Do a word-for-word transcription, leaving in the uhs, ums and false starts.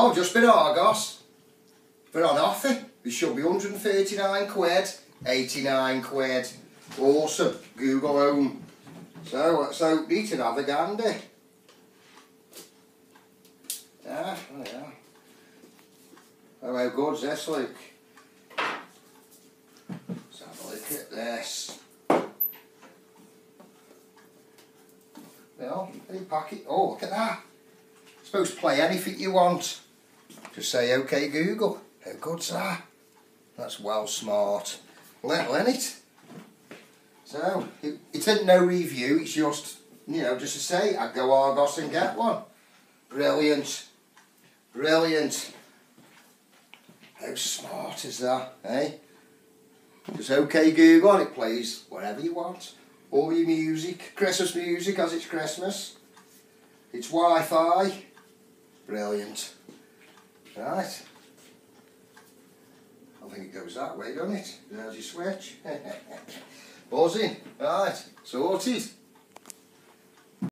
Well, I've just been Argos for on offer. It should be one hundred and thirty-nine quid, eighty-nine quid. Awesome. Google Home. So, so need to have a gander. Yeah, oh yeah. Oh, how good's this, Luke? Let's have a look at this. Well, any packet. Oh, look at that. You're supposed to play anything you want. Just say, OK Google. How good's that? That's well smart. Little, innit? So, it, it isn't no review, it's just, you know, just to say, I'd go Argos and get one. Brilliant. Brilliant. How smart is that, eh? Just OK Google and it plays whatever you want. All your music, Christmas music as it's Christmas. It's Wi-Fi. Brilliant. Right. I think it goes that way, doesn't it? There's your switch. Buzzing. Right, sorted.